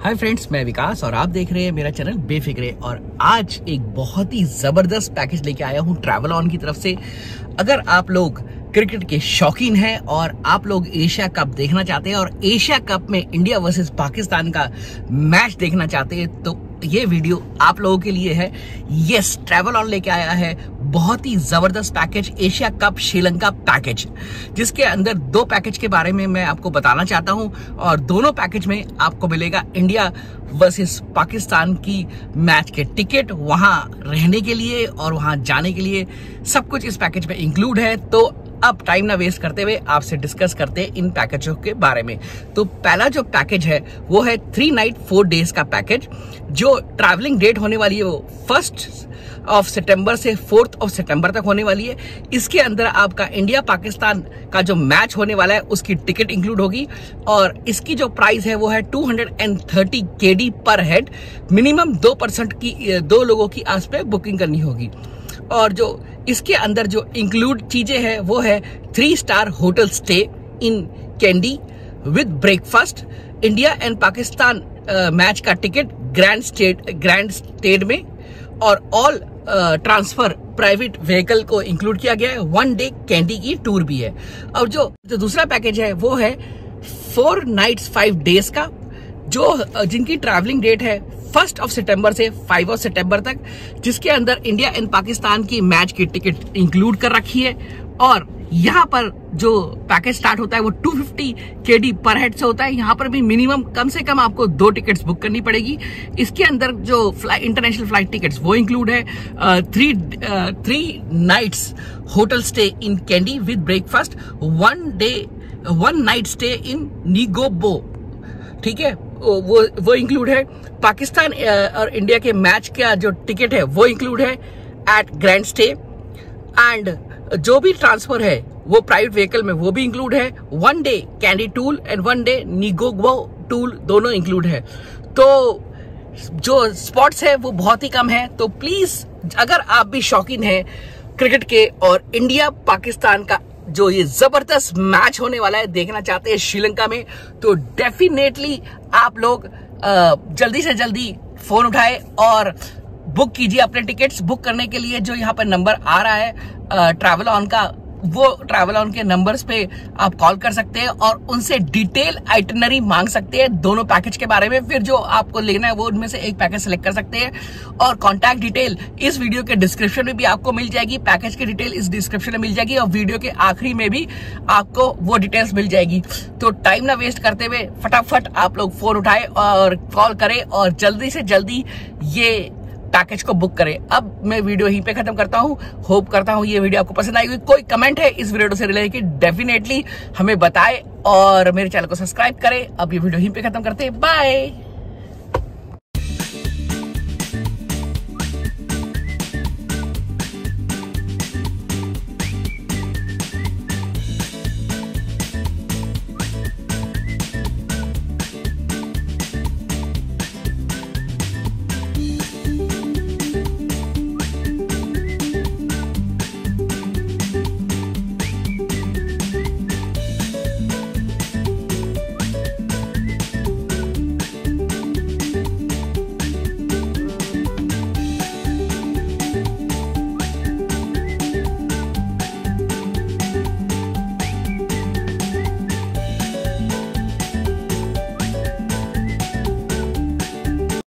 Hi friends, मैं विकास और आप देख रहे हैं मेरा चैनल बेफिक्रे। और आज एक बहुत ही जबरदस्त पैकेज लेके आया हूँ ट्रैवल ऑन की तरफ से। अगर आप लोग क्रिकेट के शौकीन हैं और आप लोग एशिया कप देखना चाहते हैं और एशिया कप में इंडिया वर्सेस पाकिस्तान का मैच देखना चाहते हैं तो ये वीडियो आप लोगों के लिए है। यस, ट्रैवल ऑन लेके आया है बहुत ही जबरदस्त package, Asia cup Sri Lanka package, जिसके अंदर दो पैकेज के बारे में मैं आपको बताना चाहता हूं। और दोनों पैकेज में आपको मिलेगा इंडिया वर्सेस पाकिस्तान की मैच के टिकट, वहां रहने के लिए और वहां जाने के लिए सब कुछ इस पैकेज में इंक्लूड है। तो अब टाइम ना वेस्ट करते हुए आपसे डिस्कस करते हैं इन पैकेजों के बारे में। तो पहला जो पैकेज है वो है 3 नाइट 4 डेज का पैकेज। जो ट्रैवलिंग डेट होने वाली है वो 1 सितंबर से 4 सितंबर तक होने वाली है। इसके अंदर आपका इंडिया पाकिस्तान का जो मैच होने वाला है उसकी टिकट इंक्लूड होगी और इसकी जो प्राइस है वो है 230 KD पर हेड। मिनिमम 2% की 2 लोगों की आस पे बुकिंग करनी होगी। और जो इसके अंदर जो इंक्लूड चीजें हैं वो है 3 star hotel stay in Kandy with breakfast, India and Pakistan match का टिकट ग्रैंड स्टेड में, और ऑल ट्रांसफर प्राइवेट व्हीकल को इंक्लूड किया गया है। 1 डे कैंडी की टूर भी है। और जो दूसरा पैकेज है वो है 4 नाइट्स 5 डेज का, जो जिनकी ट्रैवलिंग डेट है 1 सितंबर से 5 सितंबर तक, जिसके अंदर इंडिया एंड पाकिस्तान की मैच की टिकट इंक्लूड कर रखी है। और यहाँ पर जो पैकेज स्टार्ट होता है वो 250 KD पर हेड से होता है। यहाँ पर भी मिनिमम कम से कम आपको 2 टिकट्स बुक करनी पड़ेगी। इसके अंदर जो इंटरनेशनल फ्लाइट टिकट्स वो इंक्लूड है। 3 nights hotel stay in Kandy with breakfast, 1 night stay in Negombo, ठीक है, वो इंक्लूड है। पाकिस्तान और इंडिया के मैच का जो टिकट है वो इंक्लूड है एट ग्रैंड स्टे। एंड जो भी ट्रांसफर है वो प्राइवेट व्हीकल में वो भी इंक्लूड है। 1 day Kandy tour and 1 day Negombo tour दोनों इंक्लूड है। तो जो स्पॉट्स है वो बहुत ही कम है। तो प्लीज अगर आप भी शौकीन हैं क्रिकेट के और इंडिया पाकिस्तान का जो ये जबरदस्त मैच होने वाला है देखना चाहते हैं श्रीलंका में, तो डेफिनेटली आप लोग जल्दी से जल्दी फोन उठाए और बुक कीजिए अपने टिकट्स। बुक करने के लिए जो यहाँ पर नंबर आ रहा है ट्रैवल ऑन का, वो ट्रैवल ऑन के नंबर्स पे आप कॉल कर सकते हैं और उनसे डिटेल आइटनरी मांग सकते हैं दोनों पैकेज के बारे में। फिर जो आपको लेना है वो उनमें से एक पैकेज सेलेक्ट कर सकते हैं। और कॉन्टैक्ट डिटेल इस वीडियो के डिस्क्रिप्शन में भी आपको मिल जाएगी, पैकेज की डिटेल इस डिस्क्रिप्शन में मिल जाएगी और वीडियो के आखिरी में भी आपको वो डिटेल्स मिल जाएगी। तो टाइम ना वेस्ट करते हुए फटाफट आप लोग फोन उठाए और कॉल करें और जल्दी से जल्दी ये पैकेज को बुक करें। अब मैं वीडियो यहीं पे खत्म करता हूं। होप करता हूं ये वीडियो आपको पसंद आई होगी। कोई कमेंट है इस वीडियो से रिलेटेड डेफिनेटली हमें बताएं और मेरे चैनल को सब्सक्राइब करें। अब ये वीडियो यहीं पे खत्म करते हैं। बाय।